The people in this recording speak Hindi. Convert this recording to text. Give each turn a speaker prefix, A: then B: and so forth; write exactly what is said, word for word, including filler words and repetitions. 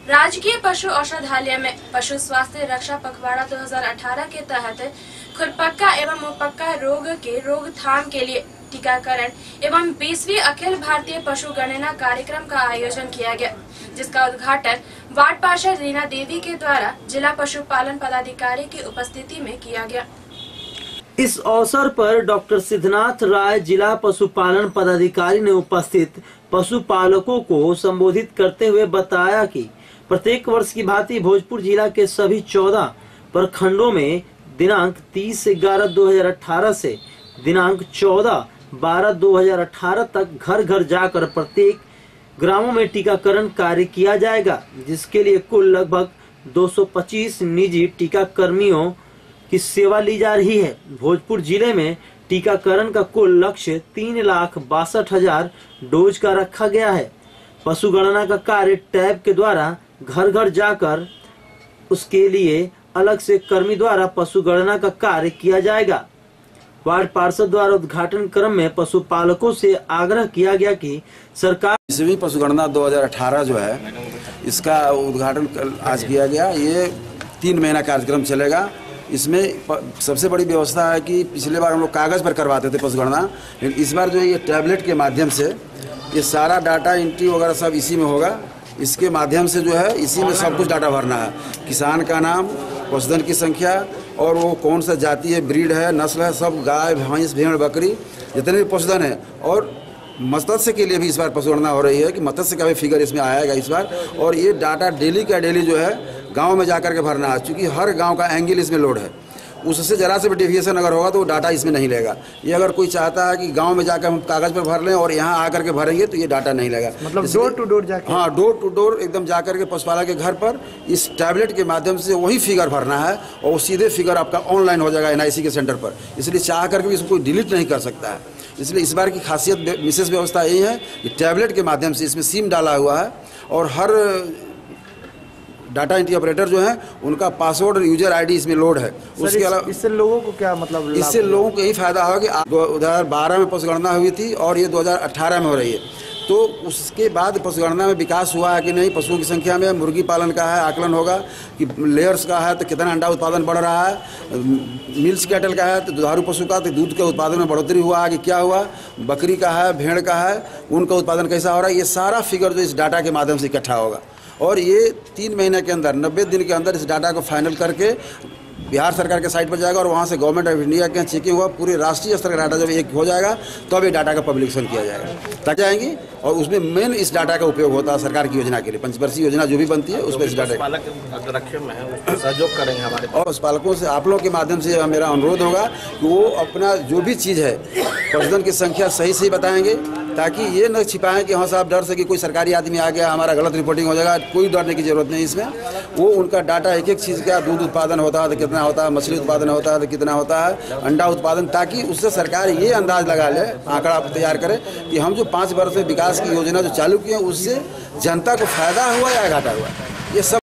A: राजकीय पशु औषधालय में पशु स्वास्थ्य रक्षा पखवाड़ा दो हज़ार अठारह के तहत खुरपक्का एवं मुहपक्का रोग के रोकथाम के लिए टीकाकरण एवं बीसवीं अखिल भारतीय पशु गणना कार्यक्रम का आयोजन किया गया, जिसका उद्घाटन वार्ड पार्षद रीना देवी के द्वारा जिला पशुपालन पदाधिकारी की उपस्थिति में किया गया।
B: इस अवसर पर डॉक्टर सिद्धनाथ राय जिला पशुपालन पदाधिकारी ने उपस्थित पशुपालकों को संबोधित करते हुए बताया कि प्रत्येक वर्ष की भांति भोजपुर जिला के सभी चौदह प्रखंडों में दिनांक तीस ग्यारह दो हजार अठारह से दिनांक चौदह बारह दो हजार अठारह तक घर घर जाकर प्रत्येक ग्रामों में टीकाकरण कार्य किया जाएगा, जिसके लिए कुल लगभग दो सौ पच्चीस निजी टीकाकर्मियों की सेवा ली जा रही है। भोजपुर जिले में टीकाकरण का कुल लक्ष्य तीन लाख बासठ हजार डोज का रखा गया है। पशु गणना का कार्य टैब के द्वारा घर घर जाकर उसके लिए अलग से कर्मी द्वारा पशु गणना का कार्य किया जाएगा। वार्ड पार्षद द्वारा उद्घाटन क्रम में पशुपालकों से आग्रह किया गया कि सरकार
C: बीसवीं पशु गणना दो हजार अठारह जो है, इसका उद्घाटन आज किया गया। ये तीन महीना कार्यक्रम चलेगा। इसमें सबसे बड़ी व्यवस्था है कि पिछले बार हम लोग कागज़ पर करवाते थे पशु गणना, लेकिन इस बार जो है ये टैबलेट के माध्यम से ये सारा डाटा एंट्री वगैरह सब इसी में होगा। इसके माध्यम से जो है इसी में सब कुछ डाटा भरना है, किसान का नाम, पशुधन की संख्या और वो कौन सा जाति है, ब्रीड है, नस्ल है, सब गाय भैंस भेड़ बकरी जितने भी पशुधन है। और मत्स्य के लिए भी इस बार पशु गणना हो रही है कि मत्स्य का भी फिगर इसमें आएगा इस बार। और ये डाटा डेली का डेली जो है गांव में जाकर के भरना है, क्योंकि हर गांव का एंगल इसमें लोड है। उससे जरा से भी डेविएशन अगर होगा तो वो डाटा इसमें नहीं लेगा। ये अगर कोई चाहता है कि गांव में जाकर हम कागज़ पर भर लें और यहाँ आकर के भरेंगे तो ये डाटा नहीं लेगा।
D: मतलब डोर टू डोर जाकर,
C: हाँ, डोर टू डोर एकदम जाकर के पशुपालक के घर पर इस टैबलेट के माध्यम से वही फिगर भरना है और वो सीधे फिगर आपका ऑनलाइन हो जाएगा एन आई सी के सेंटर पर। इसलिए चाह करके भी इसको कोई डिलीट नहीं कर सकता है। इसलिए इस बार की खासियत विशेष व्यवस्था यही है कि टैबलेट के माध्यम से इसमें सिम डाला हुआ है और हर डाटा एंट्री ऑपरेटर जो है उनका पासवर्ड और यूजर आईडी इसमें लोड है। उसके अलावा
D: इससे लोगों को क्या मतलब,
C: इससे लोगों को यही फायदा होगा कि दो हज़ार बारह में पशुगणना हुई थी और ये दो हज़ार अठारह में हो रही है, तो उसके बाद पशुगणना में विकास हुआ है कि नहीं, पशुओं की संख्या में, मुर्गी पालन का है आकलन होगा कि लेयर्स का है तो कितना अंडा उत्पादन बढ़ रहा है, मिल्स कैटल का है तो दुधारू पशु का तो दूध के उत्पादन में बढ़ोतरी हुआ है कि क्या हुआ, बकरी का है, भेड़ का है, उनका उत्पादन कैसा हो रहा है। ये सारा फिगर जो इस डाटा के माध्यम से इकट्ठा होगा और ये तीन महीने के अंदर, नब्बे दिन के अंदर इस डाटा को फाइनल करके बिहार सरकार के साइट पर जाएगा और वहाँ से गवर्नमेंट ऑफ इंडिया के चेकिंग हुआ पूरे राष्ट्रीय स्तर का डाटा जब एक हो जाएगा तब तो ये डाटा का पब्लिकेशन किया जाएगा तक जाएंगी। और उसमें मेन इस डाटा का उपयोग होता है सरकार की योजना के लिए, पंचवर्षीय योजना जो भी बनती है उसमें इस डाटा का
D: सहयोग करेंगे हमारे।
C: और पशुपालकों से आप लोगों के माध्यम से मेरा अनुरोध होगा कि वो अपना जो भी चीज़ है पशुधन की संख्या सही सही बताएंगे, ताकि ये न छिपाएं कि हाँ साहब डर से कि कोई सरकारी आदमी आ गया हमारा गलत रिपोर्टिंग हो जाएगा। कोई डरने की जरूरत नहीं इसमें। वो उनका डाटा एक एक चीज़ का, दूध उत्पादन होता है तो कितना होता है, मछली उत्पादन होता है तो कितना होता है, अंडा उत्पादन, ताकि उससे सरकार ये अंदाज लगा ले, आंकड़ा तैयार करे कि हम जो पाँच वर्ष में विकास की योजना जो चालू की है उससे जनता को फायदा हुआ या घाटा हुआ। ये सब